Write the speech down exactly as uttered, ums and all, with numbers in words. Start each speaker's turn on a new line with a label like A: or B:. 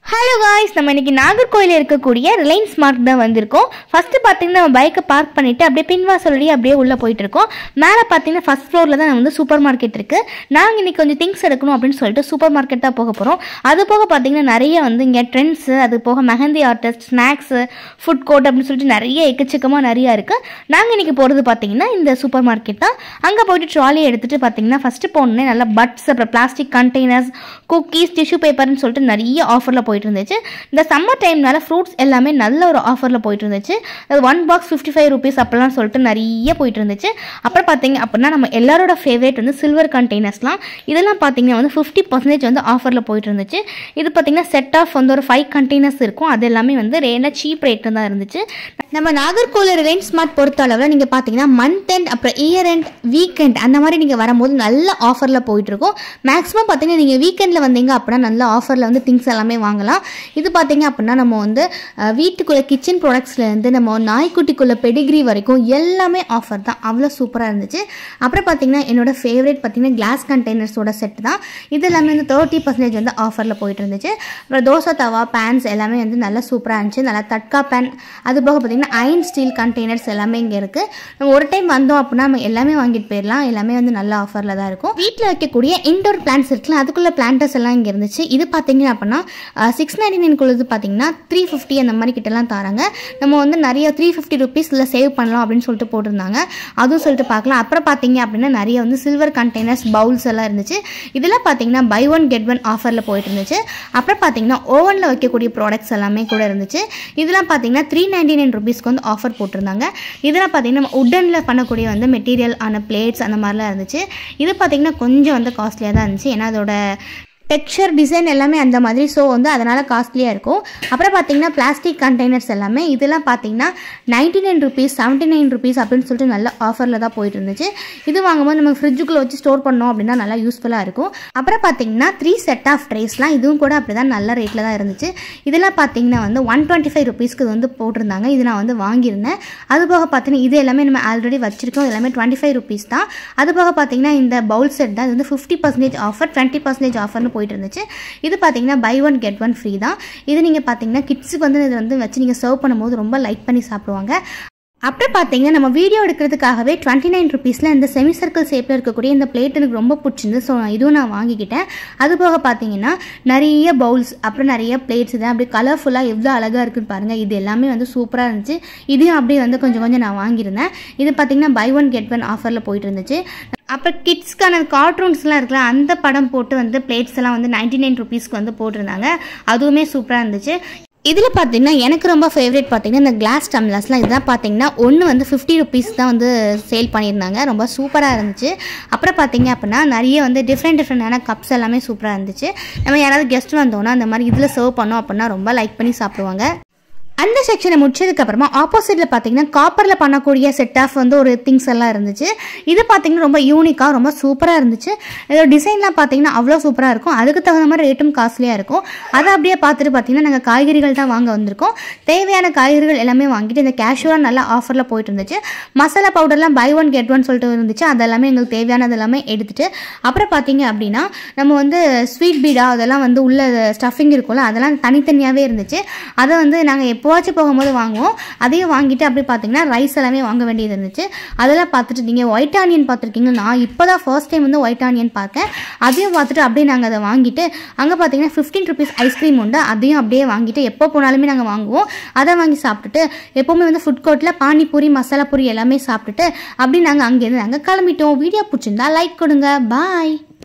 A: Hello guys, நம்ம இன்னைக்கு நாகர்கோயிலில் இருக்கக்கூடிய ரிலையன்ஸ் மார்க் தான் வந்திருக்கோம். ஃபஸ்ட்டு பார்த்தீங்கன்னா நம்ம பைக்கை பார்க் பண்ணிவிட்டு அப்படியே பின்வாசல் வழியே அப்படியே உள்ளே போயிட்டுருக்கோம். மேலே பார்த்தீங்கன்னா ஃபஸ்ட் ஃப்ளோரில் தான் வந்து சூப்பர் மார்க்கெட் இருக்குது. நாங்கள் இன்றைக்கி கொஞ்சம் திங்ஸ் எடுக்கணும் அப்படின்னு சொல்லிட்டு சூப்பர் மார்க்கெட் தான் போக போகிறோம். அது போக பார்த்தீங்கன்னா நிறைய வந்து இங்கே ட்ரெண்ட்ஸு, அது போக mehndi artist, snacks, food court அப்படின்னு சொல்லிட்டு நிறைய எக்கச்சக்கமாக நிறையா இருக்குது. நாங்கள் இன்றைக்கி போகிறது பார்த்தீங்கன்னா இந்த சூப்பர் மார்க்கெட் தான். அங்கே போய்ட்டு ட்ராலியை எடுத்துகிட்டு பார்த்தீங்கன்னா ஃபஸ்ட்டு போனோன்னே நல்லா பட்ஸ், அப்புறம் பிளாஸ்டிக் கண்டெய்னர்ஸ், குக்கீஸ், டிஷ்யூ பேப்பர்னு சொல்லிட்டு நிறைய ஆஃபரில் போயிட்டு இருந்துச்சு. இந்த சம்மர் டைம்னால ஃப்ரூட்ஸ் எல்லாமே நல்ல ஒரு ஆஃபரில் போயிட்டு இருந்துச்சு. அது one box fifty five rupees அப்பெல்லாம் சொல்லிட்டு நிறைய போயிட்டு இருந்துச்சு. அப்புறம் பார்த்தீங்க அப்படின்னா நம்ம எல்லாரோட ஃபேவரேட் வந்து சில்வர் கண்டெய்னர்ஸ்லாம், இதெல்லாம் பார்த்தீங்கன்னா வந்து ஃபிஃப்டி பர்சன்டேஜ் வந்து ஆஃபரில் போயிட்டு இருந்துச்சு. இது பார்த்தீங்கன்னா செட் ஆஃப் வந்து ஒரு ஃபைவ் கண்டெய்னர்ஸ் இருக்கும். அது எல்லாமே வந்து ரேனாக சீப் ரேட்டு தான் இருந்துச்சு. நம்ம நாகர்கோவில் ரிலையன்ஸ் ஸ்மார்ட் பொறுத்த அளவில் நீங்கள் பார்த்தீங்கன்னா மந்த் எண்ட், அப்புறம் இயர் எண்ட், வீக்கெண்ட் அந்த மாதிரி நீங்கள் வரும்போது நல்ல ஆஃபரில் போயிட்டுருக்கும். மேக்ஸிமம் பார்த்தீங்கன்னா நீங்கள் வீக்கெண்டில் வந்தீங்க அப்படின்னா நல்ல ஆஃபரில் வந்து திங்ஸ் எல்லாமே வாங்கலாம். இது பார்த்தீங்க அப்படின்னா நம்ம வந்து வீட்டுக்குள்ளே கிச்சன் ப்ராடக்ட்ஸ்லேருந்து நம்ம நாய்க்குட்டிக்குள்ளே பெடிகிரி வரைக்கும் எல்லாமே ஆஃபர் தான். அவ்வளோ சூப்பராக இருந்துச்சு. அப்புறம் பார்த்தீங்கன்னா என்னோட ஃபேவரேட் பார்த்தீங்கன்னா கிளாஸ் கண்டெய்னர்ஸோட செட் தான். இது எல்லாமே வந்து தேர்ட்டி பர்சன்டேஜ் வந்து ஆஃபரில் போயிட்டு இருந்துச்சு. அப்புறம் தோசை தவா, பேன்ஸ் எல்லாமே வந்து நல்லா சூப்பராக இருந்துச்சு. நல்லா தட்கா பேன், அது போக பார்த்தீங்கன்னா அயன் ஸ்டீல் கண்டெய்னர்ஸ் எல்லாமே இங்கே இருக்குது. நம்ம ஒரு டைம் வந்தோம் அப்படின்னா நம்ம எல்லாமே வாங்கிட்டு போயிடலாம். எல்லாமே வந்து நல்ல ஆஃபரில் தான் இருக்கும். வீட்டில் வைக்கக்கூடிய இன்டோர் பிளான்ஸ் இருக்குல்ல, அதுக்குள்ளே பிளான்டர்ஸ் எல்லாம் இங்கே இருந்துச்சு. இது பார்த்தீங்க அப்படின்னா சிக்ஸ் நைன்டி நைன்குள்ளது பார்த்தீங்கன்னா த்ரீ ஃபிஃப்டி அந்த மாதிரி கிட்டலாம் தராங்க. நம்ம வந்து நிறைய த்ரீ ஃபிஃப்டி ருபீஸ் இல்லை சேவ் பண்ணலாம் அப்படின்னு சொல்லிட்டு போட்டிருந்தாங்க. அதுவும் சொல்லிட்டு பார்க்கலாம். அப்புறம் பார்த்தீங்க அப்படின்னா நிறைய வந்து சில்வர் கண்டெய்னர்ஸ், பவுல்ஸ் எல்லாம் இருந்துச்சு. இதெல்லாம் பார்த்தீங்கன்னா பை ஒன் கெட் ஒன் ஆஃபரில் போயிட்டு இருந்துச்சு. அப்புறம் பார்த்தீங்கன்னா ஓவனில் வைக்கக்கூடிய ப்ராடக்ட்ஸ் எல்லாமே கூட இருந்துச்சு. இதெல்லாம் பார்த்தீங்கன்னா த்ரீ நைன்டி நைன் ருபீஸ்க்கு வந்து ஆஃபர் போட்டிருந்தாங்க. இதெல்லாம் பார்த்தீங்கன்னா நம்ம உட்டனில் பண்ணக்கூடிய வந்து மெட்டீரியல் ஆன பிளேட்ஸ் அந்த மாதிரிலாம் இருந்துச்சு. இது பார்த்தீங்கன்னா கொஞ்சம் வந்து காஸ்ட்லியாக தான் இருந்துச்சு. ஏன்னா அதோட டெக்ஸ்சர், டிசைன் எல்லாமே அந்த மாதிரி, ஸோ வந்து அதனால் காஸ்ட்லியாக இருக்கும். அப்புறம் பார்த்தீங்கன்னா பிளாஸ்டிக் கண்டெய்னர்ஸ் எல்லாமே இதெல்லாம் பார்த்தீங்கன்னா ninety nine rupees, seventy nine rupees அப்படின்னு சொல்லிட்டு நல்ல ஆஃபரில் தான் போயிட்டு இருந்துச்சு. இது வாங்கும்போது நம்ம ஃப்ரிட்ஜுக்குள்ளே வச்சு ஸ்டோர் பண்ணோம் அப்படின்னா நல்லா யூஸ்ஃபுல்லாக இருக்கும். அப்புறம் பார்த்தீங்கன்னா த்ரீ செட் ஆஃப் ட்ரேஸ்லாம் இதுவும் கூட அப்படி தான் நல்ல ரேட்டில் தான் இருந்துச்சு. இதெல்லாம் பார்த்தீங்கன்னா வந்து ஒன் டுவெண்ட்டி ஃபைவ் ருபீஸ்க்கு இது வந்து போட்டிருந்தாங்க. இது நான் வந்து வாங்கியிருந்தேன். அது போக பார்த்தீங்கன்னா இது எல்லாமே நம்ம ஆல்ரெடி வச்சிருக்கோம். எல்லாமே டுவெண்ட்டி ஃபைவ் ருபீஸ் தான். அது போக பார்த்தீங்கன்னா இந்த பவுல் செட் தான். இது வந்து fifty percentage offer, twenty percentage ஆஃபர்னு போயிட்டு இருந்துச்சு. இது பார்த்தீங்கன்னா buy one get one free தான். இது நீங்கள் பார்த்தீங்கன்னா கிட்ஸுக்கு வந்து இதை வந்து வச்சு நீங்கள் சர்வ் பண்ணும்போது ரொம்ப லைக் பண்ணி சாப்பிடுவாங்க. அப்புறம் பார்த்தீங்கன்னா நம்ம வீடியோ எடுக்கிறதுக்காகவே டுவெண்ட்டி நைன் ருபீஸில் இந்த செமி சர்க்கிள் ஷேப்பில் இருக்கக்கூடிய இந்த பிளேட் எனக்கு ரொம்ப பிடிச்சிருந்து. ஸோ இதுவும் நான் வாங்கிக்கிட்டேன். அது போக பார்த்தீங்கன்னா நிறைய பவுல்ஸ், அப்புறம் நிறைய பிளேட்ஸ், இதை அப்படியே கலர்ஃபுல்லாக எவ்வளோ அழகாக இருக்குன்னு பாருங்கள். இது எல்லாமே வந்து சூப்பராக இருந்துச்சு. இதையும் அப்படியே வந்து கொஞ்சம் கொஞ்சம் நான் வாங்கியிருந்தேன். இது பார்த்தீங்கன்னா பை ஒன் கெட் ஒன் ஆஃபரில் போயிட்டு இருந்துச்சு. அப்புறம் கிட்ஸ்க்கான கார்ட்டூன்ஸ்லாம் இருக்குல்ல, அந்த படம் போட்டு வந்து பிளேட்ஸ் எல்லாம் வந்து நைன்டி நைன் ருபீஸ்க்கு வந்து போட்டிருந்தாங்க. அதுவுமே சூப்பராக இருந்துச்சு. இதில் பார்த்தீங்கன்னா எனக்கு ரொம்ப ஃபேவரேட் பார்த்தீங்கன்னா இந்த கிளாஸ் டம்ளர்ஸ்லாம். இதுதான் பார்த்தீங்கன்னா ஒன்று வந்து ஃபிஃப்டி ருபீஸ் தான் வந்து சேல் பண்ணியிருந்தாங்க. ரொம்ப சூப்பராக இருந்துச்சு. அப்புறம் பார்த்தீங்க அப்படின்னா நிறைய வந்து டிஃப்ரெண்ட் டிஃப்ரெண்டான கப்ஸ் எல்லாமே சூப்பராக இருந்துச்சு. நம்ம யாராவது கெஸ்ட் வந்தோன்னா அந்த மாதிரி இதில் சர்வ் பண்ணோம் அப்படின்னா ரொம்ப லைக் பண்ணி சாப்பிடுவாங்க. அந்த செக்ஷனை முடிச்சதுக்கப்புறமா ஆப்போசிட்டில் பார்த்தீங்கன்னா காப்பரில் பண்ணக்கூடிய செட் ஆஃப் வந்து ஒரு திங்ஸ் எல்லாம் இருந்துச்சு. இது பார்த்தீங்கன்னா ரொம்ப யூனிக்காக ரொம்ப சூப்பராக இருந்துச்சு. இதோட டிசைன்லாம் பார்த்தீங்கன்னா அவ்வளோ சூப்பராக இருக்கும். அதுக்கு தகுந்த மாதிரி ரேட்டும் காஸ்ட்லியாக இருக்கும். அதை அப்படியே பார்த்துட்டு பார்த்தீங்கன்னா நாங்கள் காய்கறிகள் தான் வாங்க வந்திருக்கோம். தேவையான காய்கறிகள் எல்லாமே வாங்கிட்டு இந்த கேஷுவலாக நல்லா ஆஃபரில் போயிட்டு இருந்துச்சு. மசாலா பவுடர்லாம் பை ஒன் கெட் ஒன் சொல்லிட்டு இருந்துச்சு. அதெல்லாமே எங்களுக்கு தேவையானது எல்லாமே எடுத்துகிட்டு அப்புறம் பார்த்தீங்க அப்படின்னா நம்ம வந்து ஸ்வீட் பீடா அதெல்லாம் வந்து உள்ள ஸ்டஃபிங் இருக்கும்ல, அதெல்லாம் தனித்தனியாகவே இருந்துச்சு. அதை வந்து நாங்கள் எப்போ வாட்சி போகும்போது வாங்குவோம். அதையும் வாங்கிட்டு அப்படி பார்த்தீங்கன்னா ரைஸ் எல்லாமே வாங்க வேண்டியது இருந்துச்சு. அதெல்லாம் பார்த்துட்டு நீங்கள் ஒயிட் ஆனியன் பார்த்துருக்கீங்க. நான் இப்போ தான் ஃபர்ஸ்ட் டைம் வந்து ஒயிட் ஆனியன் பார்க்கேன். அதையும் பார்த்துட்டு அப்படியே நாங்கள் அதை வாங்கிட்டு அங்கே பார்த்தீங்கன்னா ஃபிஃப்டீன் ருபீஸ் ஐஸ்கிரீம் உண்டு. அதையும் அப்படியே வாங்கிட்டு எப்போ போனாலுமே நாங்கள் வாங்குவோம். அதை வாங்கி சாப்பிட்டுட்டு எப்போவுமே வந்து ஃபுட் கோர்ட்டில் பானிபூரி, மசாலா பூரி எல்லாமே சாப்பிட்டுட்டு அப்படி நாங்கள் அங்கேருந்து நாங்கள் கிளம்பிட்டோம். வீடியோ பிடிச்சிருந்தா லைக் கொடுங்க. பாய்.